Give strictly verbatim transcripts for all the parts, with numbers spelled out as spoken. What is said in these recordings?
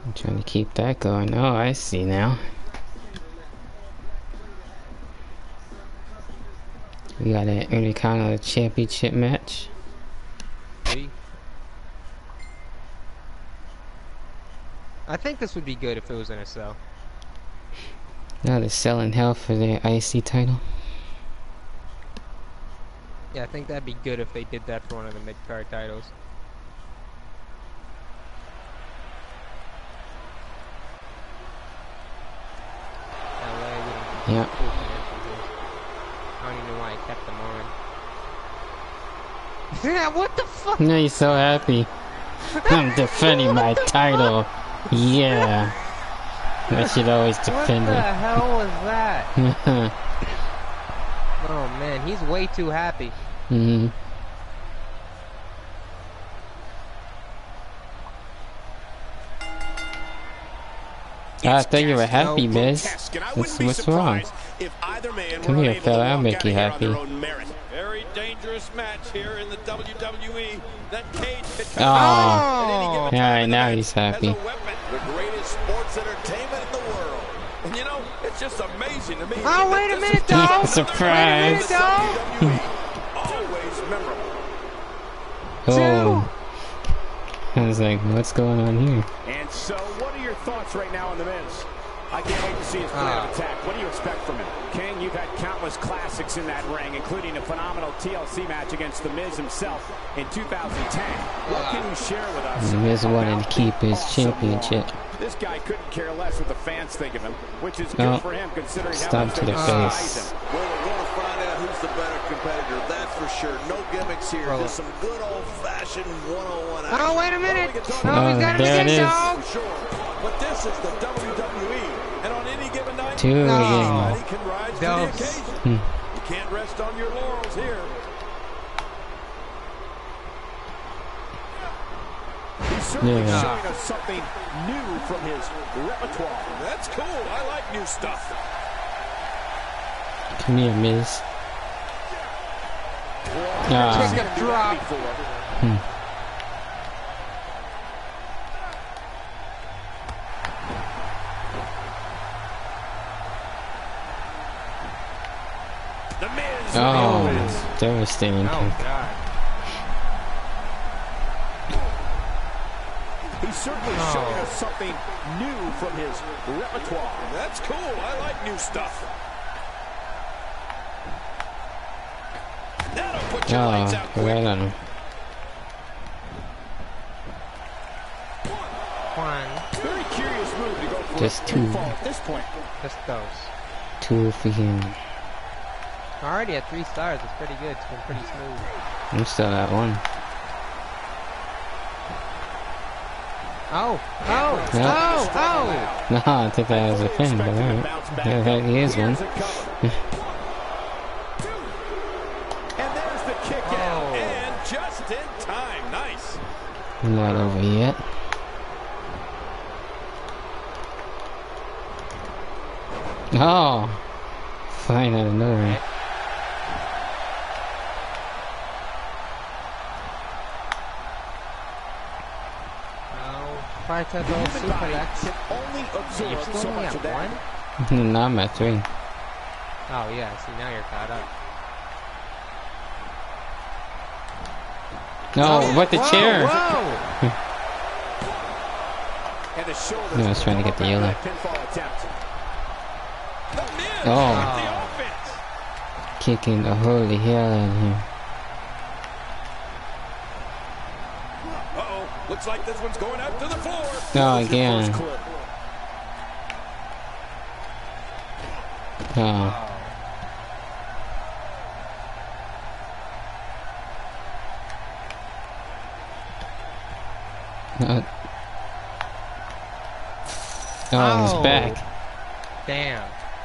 I'm trying to keep that going. Oh, I see now. We got an Intercontinental Championship match. Hey. I think this would be good if it was in a cell. Now they're selling hell for their I C title. Yeah, I think that'd be good if they did that for one of the mid-card titles. Yeah. I don't even know why I kept them on. Yeah, what the fuck? No, you're so happy. I'm defending my title. Yeah. I should always defend it. What the hell was that? Oh man, he's way too happy. Mm-hmm. I thought you were happy, Miz. What's, what's wrong? Come here, fella. I'll make you happy. Very dangerous match here in the W W E. That cage could come oh, all right, now he's happy. The greatest sports entertainment in the world. And you know, it's just amazing to me. Oh, wait a minute, though. Surprise. Wait a minute, always memorable. Oh. I was like, what's going on here? And so, what are your thoughts right now on the Miz? I can't wait to see his plan of attack. What do you expect from him? King, you've had countless classics in that ring, including a phenomenal T L C match against The Miz himself in two thousand ten. What can you share with us? The Miz wanted to keep his championship. This guy couldn't care less what the fans think of him, which is good oh, for him considering how much to the face. Well, we're going to find out who's the better competitor, that's for sure. No gimmicks here, just some good old-fashioned one oh one action. Oh, wait a minute! Oh, oh he's got him there again, it is. dog! Sure. But this is the W W E, and on any given night, Two anybody can rise to the occasion. Hmm. You can't rest on your laurels here. He's certainly yeah. showing us something new from his repertoire. That's cool. I like new stuff. Come here, Miz. Ah. Take a drop. Hmm. The Miz. Oh, the Miz. devastating. Oh, God. He's certainly oh. showing us something new from his repertoire. That's cool. I like new stuff. That'll put your Oh, lights out quick. right on him. One. Very curious move to go for Just two. at this point. Just those. Two for him. Already at three stars. It's pretty good. It's been pretty smooth. I'm still at one. Oh, oh, Yep. oh, oh! No, I took that as a pin, but alright. Yeah, that is one. And there's the kick oh. out. And just in time. Nice. Not over yet. Oh! Flying out of nowhere. Fight at all suplex. Can only absorb You're still so only much at of that. one? No, I'm at three. Oh yeah, see now you're caught up. No, oh, what the whoa, chair? Whoa. And the shoulders. No, I was trying to get the yellow. Oh. Oh. Kicking the holy hell out of here. Uh-oh. Looks like this one's going out to the floor. Oh, again. Oh. Uh, oh, oh, he's back. Damn.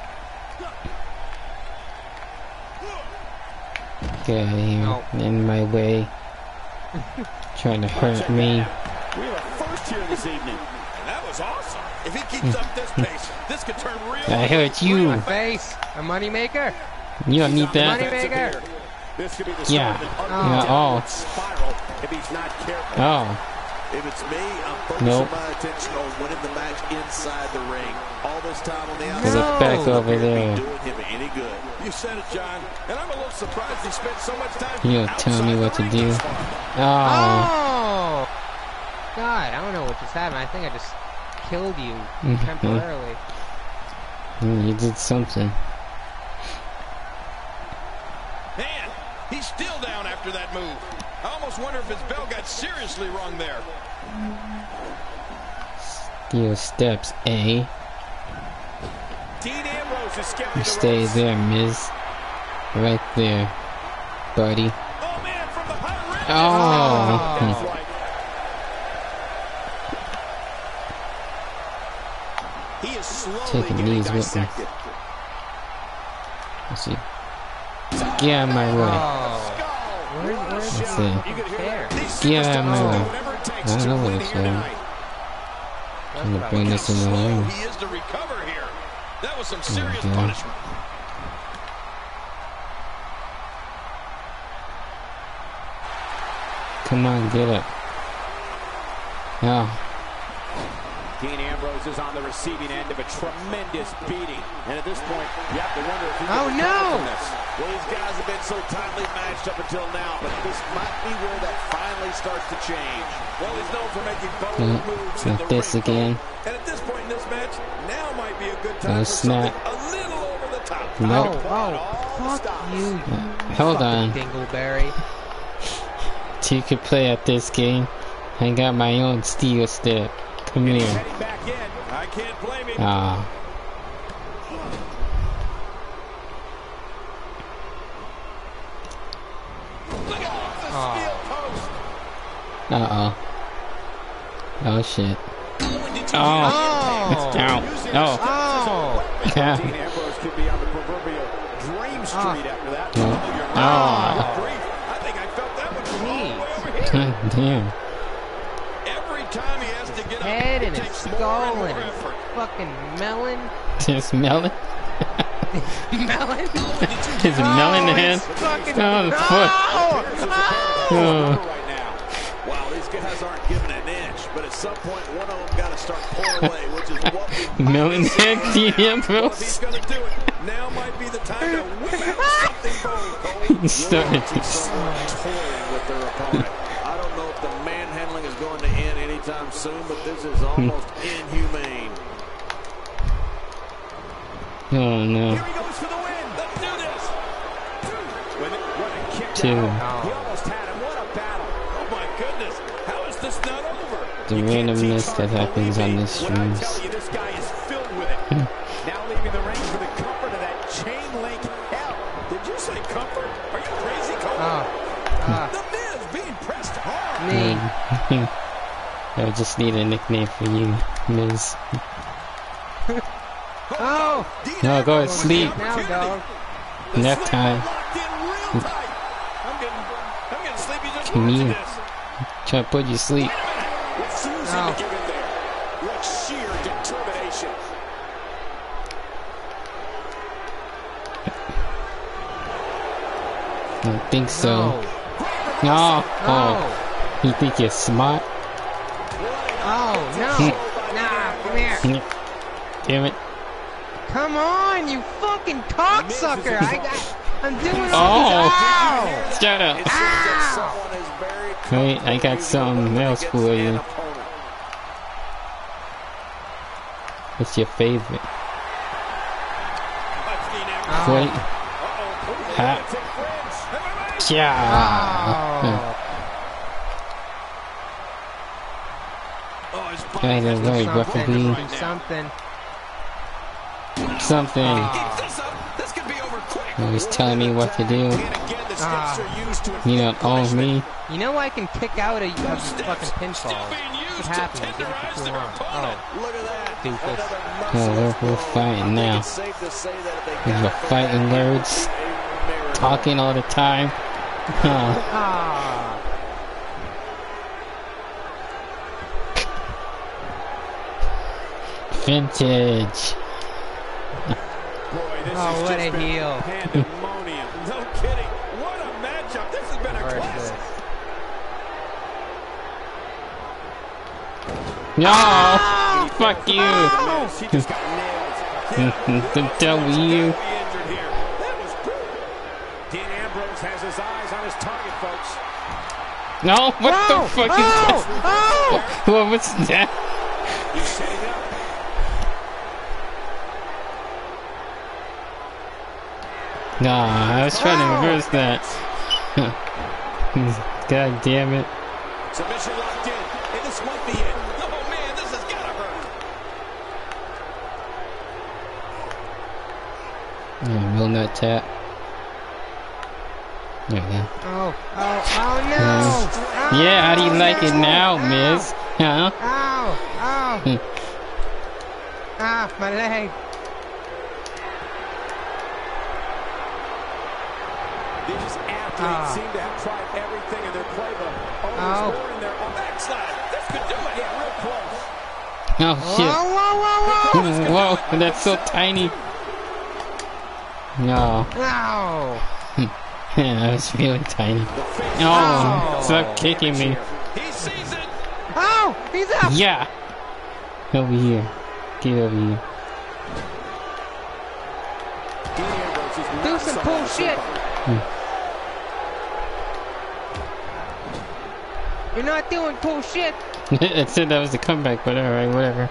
Get out of here. No. In my way. Trying to hurt me. We have a first here this evening. That was awesome. If he keeps up this pace, this could turn real. I hurt you. Face. A money maker. You don't need that. Money maker. This could be the Yeah. start of an Yeah. Oh. spiral if he's not careful. Oh. If it's me, I'm focusing nope. my attention on winning the match inside the ring. All this time on the Put outside. it back over there. Doing him any good. You said it, John. And I'm a little surprised he spent so much time. You don't tell me what to do. Oh. Oh! God, I don't know what just happened. I think I just killed you Mm-hmm. temporarily. Mm, you did something. Man, he's still down after that move. I almost wonder if his bell got seriously wrong there. Steel steps, A. Dean Ambrose is scaling You the stay ropes. there, Miz. Right there, buddy. Oh man, from the high rim. Oh. That's right. He is slowly Taking getting these with me. dissected. Let's see. Get out of my way. Oh. Where, where's Let's the see. You can hear there? these Get out of my superstars way. do whatever it takes I to don't know win what it's here doing. tonight. I'm gonna bring this in the Slow ring. he is to recover here. That was some serious God. punishment. Come on, get up. Oh. Dean Ambrose is on the receiving end of a tremendous beating. And at this point, you have to wonder if he Oh, can no! recover from this. Well, these guys have been so tightly matched up until now, but this might be where that finally starts to change. Well, he's known for making bold Mm, moves in not the this ring. again. And at this point in this match, now might be a good Oh, time for snap. something a little over the top. Nope. Oh, oh, fuck you, Hold fucking on. dingleberry. You could play at this game. I got my own steel step. Come here. Heading back in. I can't blame him. Ah. Look at the Oh. steel post. Uh oh. Oh shit. Oh. Oh! Ow. Oh. Oh! Yeah. Dean Ambrose could be on the proverbial dream street after that. No. Oh, you're Oh. right. Grief. I think I felt that one from all the way over here. God damn. Every time he has to get up, Head it and his takes more skull and more and his effort. fucking melon. Just melon. Melon? His melon Oh, head. it's fucking- Oh, fuck. Oh! Oh. Right now. Wow, these guys aren't giving an inch, but at some point, one of them got to start pulling away, which is what we Melon head, Dean Well, if Ambrose. he's going to do it, now might be the time to whip out something bold, Cole. He started see to. someone toying with their opponent. I don't know if the manhandling is going to end anytime soon, but this is almost inhumane. Oh no. Here he goes for the win. Let's do this. When it, when it kicked Two. out, he almost had him. What a battle. Oh, my goodness. How is this not over? The You can't randomness teach that hard, happens believe on me, this when I streams. tell you this guy is filled with it. Now leaving the ring for the comfort of that chain link hell. Did you say comfort? Are you crazy, Cole? Oh. Ah. The Miz being pressed hard. Me. I just need a nickname for you, Miz. Oh! Dean No, go to Ambrose sleep. with the Now, opportunity. dog. The Nap sleeper time. locked in real tight. I'm getting, I'm getting sleepy just Come watching here. this. Try to put you to sleep. What fuels him No. to give in there? What sheer determination. I don't think so. No. No. Oh. Oh. You think you're smart? Oh, no. Nah, come here. Damn it. Come on, you fucking cocksucker. I got... I'm doing Oh. all this. Shut up. It seems that someone is very Wait, I got something else against for an you. opponent. What's your favorite? That's Dean Ambrose. Oh. Wait. Ha. Yeah. Oh. Oh, his Right body has away, to referee. Something. right now. Something. Something. Keep this up. This could be over quick. He was telling me what to do. And again, the steps Ah. are used to You don't own me. You know I can kick out a, a fucking pinfall. Still being used What to happened? I did it tenderize for too their long. opponent. Oh. Look at that. Doofus. Another Oh, we're, merciless we're blow. fighting I think now. it's safe to say that if they We're got it, fighting that words. would be a miracle. Talking all the time. Huh. Ah. Vintage. Boy, this Oh, has what just a been heel. pandemonium. No kidding. What a matchup. This has been a Very classic. good. No! Oh! Fuck you! Oh! She just got nailed. The W. Dean Ambrose has his eyes on his target, folks. No! What Oh! the fuck Oh! is Oh! that? What was that? He's setting up. Nah, I was trying to reverse that. God damn it. Submission locked in. And this might be it. Oh, man, this has got to hurt. Yeah, will not tap. There we go. Oh, oh, oh no! Uh, yeah, how do you like it now, Miz? Huh? Ow! Ow! Hmm. Ah, my leg! These athletes Ah. seem to have tried everything in their playbook. Always Oh. more in their own Backslide. This could do it. Yeah, real close. Oh, Whoa, shit. whoa, whoa, Whoa, that's so tiny. No. whoa! Ow! Yeah, that was really tiny. Oh. Oh, stop kicking me. He sees it. Oh! He's up! Yeah. Over here. Get over here. Dean Ambrose is Do not some someone cool to shit. survive. You're not doing cool shit! It said that was the comeback, but alright, whatever.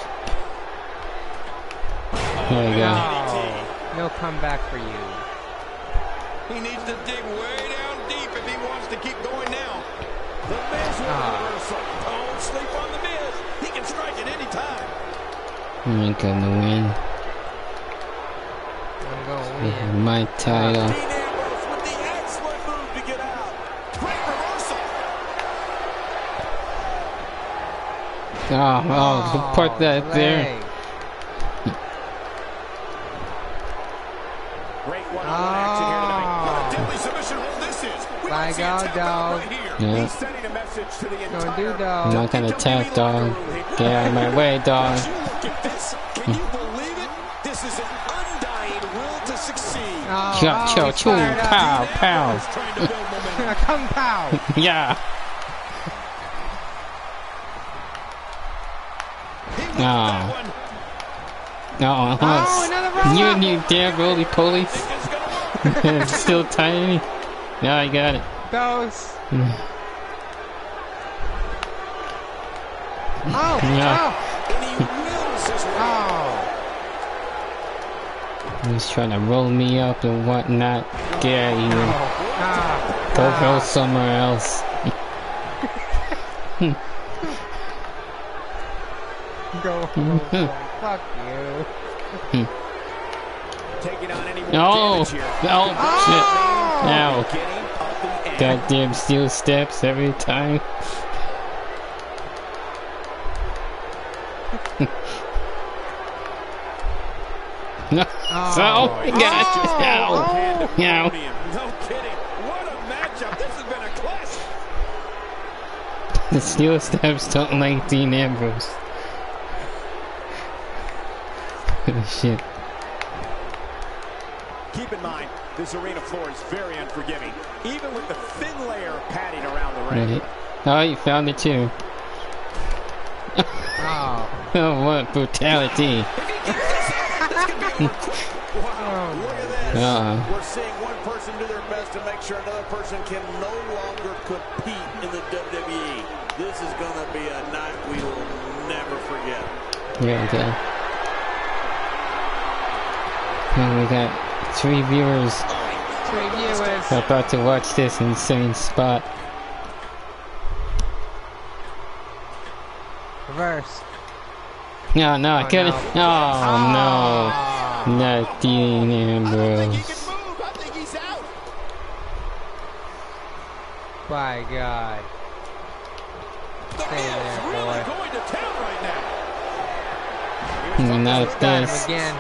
There you go. No, no comeback for you. He needs to dig way down deep if he wants to keep going now. The Miz with Ah. a reversal. Don't sleep on the Miz. He can strike at any time. You ain't gonna win. I'm gonna This is win. my title. Dean Ambrose with the excellent move to get out. Great reversal. Oh, oh, put that there. leg. Great one-on-one action here tonight. What a deadly submission hold this is. We By might see a God, tap out dog. right here. Yeah. He's sending a message to the Gonna entire do, I'm dog. not gonna tap, dog. Get out of my way, dog. Would you look at this? Can you believe it? This is an undying will to succeed. Oh, Chop, oh, chop, he's choo, fired up. pow, pow. He's trying to build momentum. Kung Pao! Yeah. He went for Oh. that one. No, Oh, another roll you up. and you damn roly poly. It's gonna work. It's still tiny. Yeah, I got it. Those. Mm. Oh! Yeah. And he wills his way. Oh! Oh! He's trying to roll me up and whatnot. Get out of here. Ah! Go ah. go somewhere else. Go home. Fuck you. taking on any more No! damage here. No! Oh! Shit! Now. Getting up the end. Goddamn steel steps every time. No. Oh. So, we got Oh. it. Now. Oh. Now. No kidding. What a matchup. This has been a classic. The steel steps don't like Dean Ambrose. Shit. Keep in mind, this arena floor is very unforgiving, even with the thin layer of padding around the ring. Right. Oh, you found it too. Oh. Oh, what brutality. Oh. Look at this. Uh-uh. We're seeing one person do their best to make sure another person can no longer compete in the W W E. This is going to be a night we will never forget. Yeah, okay. And we got three viewers Three viewers. about to watch this insane spot. Reverse. No, no, I Oh, couldn't. no. Oh, no. Oh. Not Dean I don't think he Ambrose. can move. I think he's out. By God. The Stay Miz there, really boy. going to town right now. Not Got him this. again.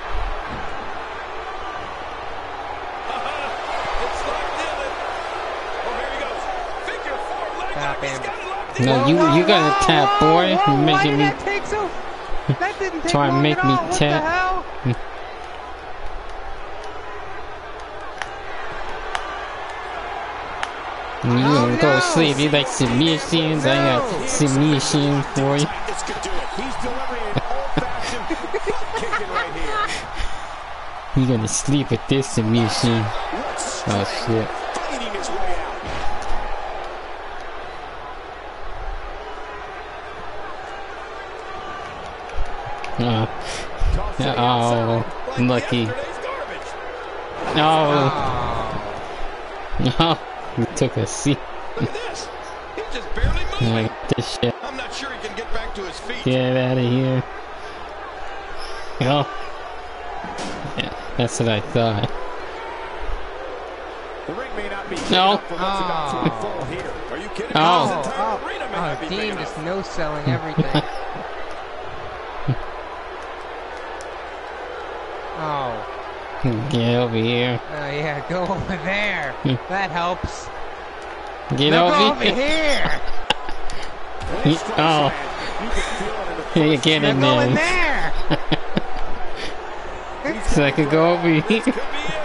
It's locked in. Oh, here he goes. Figure four leg Tap lock. He's him. got it locked in. No, you you got a tap, boy. Whoa, You're why making did me. that take so? That didn't take Try and long make at me all. What tap. the hell? You gonna go to sleep. You like submissions? I got submission for you. This could do it. He's delivering an old-fashioned kicking right here. You gonna sleep with this submission? Oh shit! Fighting his way out. Uh, oh, lucky. No. No. He took a seat. Look at this. He's just barely moving. Like this shit. I'm not sure he can get back to his feet. Get out of here. Oh. Yeah, that's what I thought. The ring may not be No. for what's about to unfold here. Are you kidding? Oh. This entire arena may Oh, not be big Dean enough. just no-selling everything. Oh. Get over here. Oh, yeah, go over there. That helps. Get Now go over over here. here. He- oh. You get Now in go in there. there. So I could go over here. Could be it.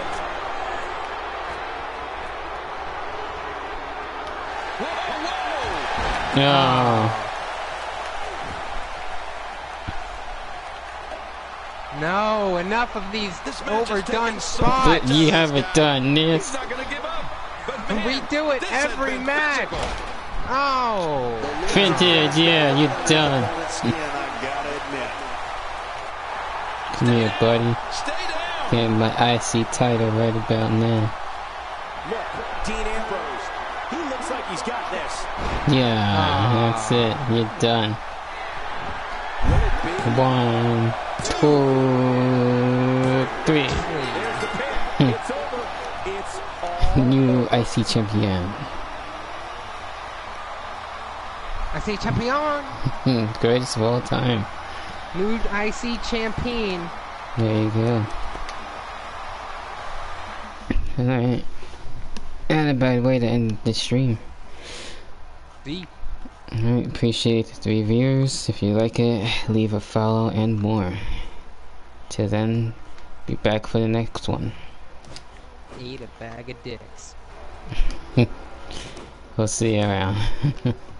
Whoa, whoa. No. No, enough of these This match is overdone taking so spots. But you haven't done He's this. not gonna give up. But And man, we do it this has every been match. physical. Oh. Printed, yeah, you're done. I gotta admit. Come here, buddy. Stay down. Get my I C title right about now. Look, Dean Ambrose. He looks like he's got this. Yeah, that's it. You're done. Will it be? One, two, three. There's the pin. It's over. It's all New I C champion. I say champion. Hmm, greatest of all time. New I C champion. There you go. Alright. And a bad way to end the stream. The Alright, appreciate the three viewers. If you like it, leave a follow and more. Till then, be back for the next one. eat a bag of dicks. We'll see you around.